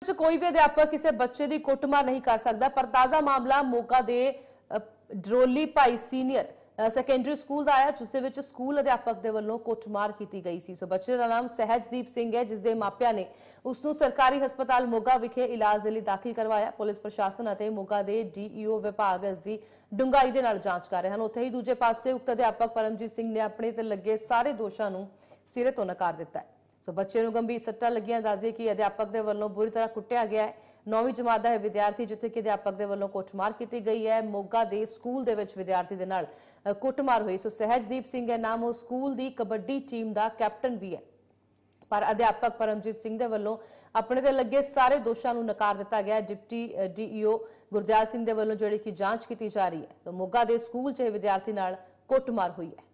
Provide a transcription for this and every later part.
कोई भी अध्यापक किसी बच्चे की कुटमार नहीं कर सकता, पर ताज़ा मामला मोगा दे ड्रोली भाई सीनियर सैकेंडरी स्कूल का आया, जिस दे स्कूल अध्यापक के वालों कुटमार की गई सी। सो बच्चे का नाम सहजदीप सिंह है, जिसके मापिया ने उसनू सरकारी हस्पताल मोगा विखे इलाज के लिए दाखिल करवाया। पुलिस प्रशासन और मोगा के DEO विभाग इसकी डूंघाई के नाल जांच कर रहे हैं। उत्थे ही दूजे पासे उक्त अध्यापक परमजीत सिंह ने अपने ते लगे सारे दोषों को सिरे तो नकार दिता है। सो बच्चे को गंभीर सट्टां लगियां। दस्सिए कि अध्यापक के वालों बुरी तरह कुटिया गया है। 9वीं जमात का है विद्यार्थी, जिथे कि अध्यापक के वालों कुटमार की गई है। मोगा के स्कूल के विद्यार्थी के नाल कुटमार हुई। सो सहजदीप सिंह है नाम, वो स्कूल की कबड्डी टीम का कैप्टन भी है, पर अध्यापक परमजीत सिंह के वालों अपने ते लगे सारे दोषों को नकार दिता गया। डिप्टी DEO गुरदयाल सिंह के वालों जिहड़ी कि जांच की जा रही है। तो मोगा के स्कूल च विद्यार्थी नाल कुटमार हुई है।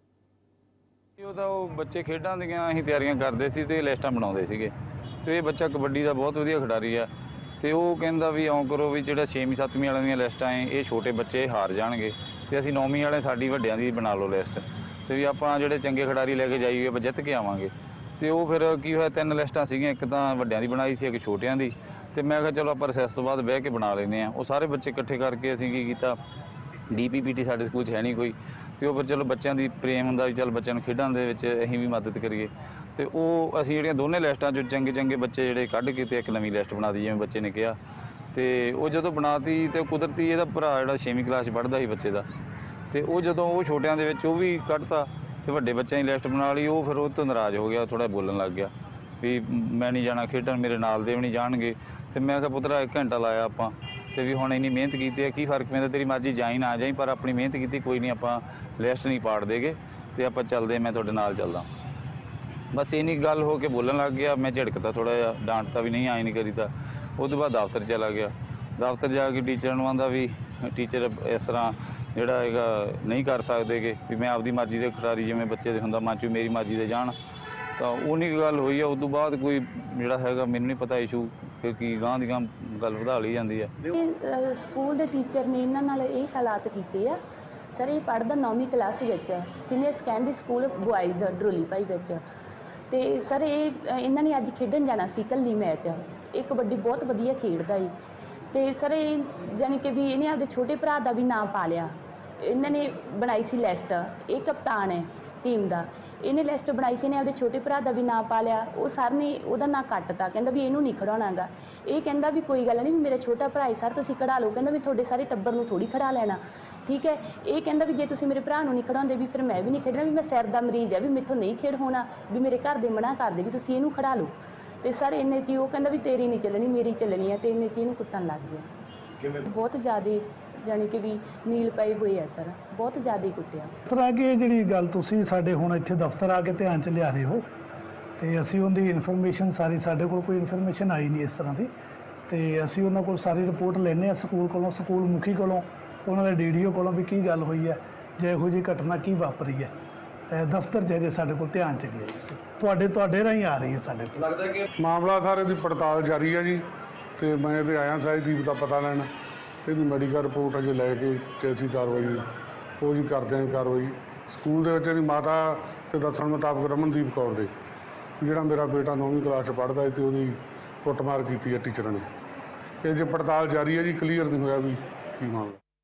बच्चे खेडां दीआं असीं तैयारियां करदे सी ते लिस्टां बनाउंदे सीगे ते ये बच्चा कबड्डी का बहुत वधिया खिडारी है। तो वो कहता भी आउं करो भी जो 6वीं 7वीं वालों दी लिस्टां है ये छोटे बच्चे हार जाएंगे, तो असीं 9वीं वाले साडी वड्डियां दी बना लो लिस्ट, तो भी आपां जिहड़े चंगे खिडारी लैके जाइए आपां जित के आवांगे। तो वो फिर की होया 3 लिस्टां सीगियां, एक तां वड्डियां दी बनाई सी, एक छोटियां दी। तो मैं कहा चलो आपां रिसैस तो बाद बह के बना लैंदे आं। वो सारे बच्चे इकट्ठे करके असीं की कीता, DPPT साडे स्कूल है नहीं कोई, तो फिर चलो बच्चों की प्रेम होंदा भी चल बच्चों को खेडण दे विच असीं भी मदद करिए। तो वो असीं जिहड़ियां दोने लिस्टां चों चंगे चंगे बच्चे जिहड़े कढ के ते एक नवीं लिस्ट बना दी, जिवें बच्चे ने कहा। तो वो जदों बनाती तो कुदरती इहदा भरा जिहड़ा 6वीं क्लास पढ़दा सी बच्चे दा, तो वो जदों वो छोटियां दे विच वो भी कढता तो वड्डे बच्चों की लिस्ट बना ली। वो फिर वो तो नाराज़ हो गया, थोड़ा बोलन लग गया भी मैं नहीं जाना खेडण, मेरे नाल दे भी नहीं जाणगे। तो मैं कहा पुत्तरा 1 घंटा लाया आपां तो भी हुण इन्नी मेहनत की है, की फर्क पैंदा, तेरी मर्जी जाई ना जाई, पर अपनी मेहनत की कोई नहीं, आपां लिस्ट नहीं पाड़ देगे तो आपां चलदे, मैं तुहाडे नाल चलदा। बस इन्नी गल हो के बोलन लग गया। मैं झिड़कता थोड़ा जिहा, डांटता भी नहीं, आए नहीं करीदा। उस तो बाद दफ्तर चला गया। दफ्तर जाके टीचर नूं आंदा भी टीचर इस तरह जिहड़ा हैगा नहीं कर सकदे कि मैं आपदी मर्जी दे खिडारी जिवें बच्चे दे हुंदा मन च मेरी मर्जी दे जाण। तो उन्नी गल होई है। उस तो बाद कोई जिहड़ा हैगा मैनूं नहीं पता इशू कि गांह दी गांह गल वधा ली जांदी है। स्कूल के टीचर ने इन्हां नाल ये हालात कीते आ। सर ये पढ़दा 9वीं क्लास विच senior secondary school boys Droli भाई विच, ते सर ये इन्हां ने अज खेडण जाना सी कल्ली मैच, ये कबड्डी बहुत वधिया खेडदा जी। तो सर ये जानी कि भी इन्हें आपदे छोटे भरा का भी नाम पा लिया। इन्होंने बनाई सी लिस्ट, ये कप्तान है टीम का, इन्हें लिस्ट बनाई सी, इन्हें आपदे छोटे भरा का भी नाम पा लिया। वो सर ने वह नाम कट्टता, कहता भी इनू नहीं खड़ाउणा गा। ये कहता भी कोई गल नहीं, मेरा छोटा भरा है सर तुसीं खड़ा लो, कहता भी थोड़े सारे टब्बर नूं थोड़ी खड़ा लेना, ठीक है। ये कहता भी जे तुसीं मेरे भरा नूं नहीं खड़ाउंदे भी फिर मैं भी नहीं खेडना, भी मैं सिर दा मरीज़ है, भी मेथों नहीं खेड होना, भी मेरे घर दे मना करदे भी तुसीं इनू खड़ा लो। तो सर इन्ने ची वो कहता भी तेरी नहीं चलनी मेरी चलनी है, तो इन्ने ची इनू कुट्टण लग गया। बहुत ज़्यादा जानी कि भी नील पए हुए है सर, बहुत ज़्यादा कुटिया। इस तरह की जी गल तुसीं साडे हुण इत्थे दफ्तर आके ध्यान च लिया रहे हो, तो असीं उहदी इन्फॉर्मेशन सारी साडे कोल कोई इन्फॉर्मेशन आई नहीं इस तरह की, तो असीं उन्हां कोल सारी रिपोर्ट लैने आ स्कूल कोलों, स्कूल मुखी कोलों, उन्हां दे DDO कोलों भी की गल हुई है, जे इहो जी घटना की वापरी है। दफ्तर च अजे साडे कोल ध्यान च गया, तुहाडे राहीं आ रही है साडे कोल। लगदा कि मामला सारे दी पड़ताल जारी है जी, तो मैं इहदे आया सहजदीप का पता लैण। ਇਹਦੀ ਮੈਡੀਕਲ ਰਿਪੋਰਟ ਅਜੇ ਲੈ ਕੇ ਤੇ ਅਸੀਂ ਕਾਰਵਾਈ ਉਹ ਜੀ ਕਰਦੇ ਹਾਂ ਕਾਰਵਾਈ। ਸਕੂਲ ਦੇ ਵਿੱਚ ਇਹਦੀ ਮਾਤਾ ਦੇ ਦੱਸਣ ਮੁਤਾਬਕ ਰਮਨਦੀਪ ਕੌਰ ਦੇ ਜਿਹੜਾ ਮੇਰਾ ਬੇਟਾ 9ਵੀਂ ਕਲਾਸ 'ਚ ਪੜ੍ਹਦਾ ਤੇ ਉਹਦੀ ਕੁੱਟਮਾਰ ਕੀਤੀ ਹੈ ਟੀਚਰਾਂ ਨੇ। ਇਹ ਜੇ ਪੜਤਾਲ ਜਾਰੀ ਹੈ ਜੀ, ਕਲੀਅਰ ਨਹੀਂ ਹੋਇਆ ਵੀ ਕੀ ਮਾਮਲਾ।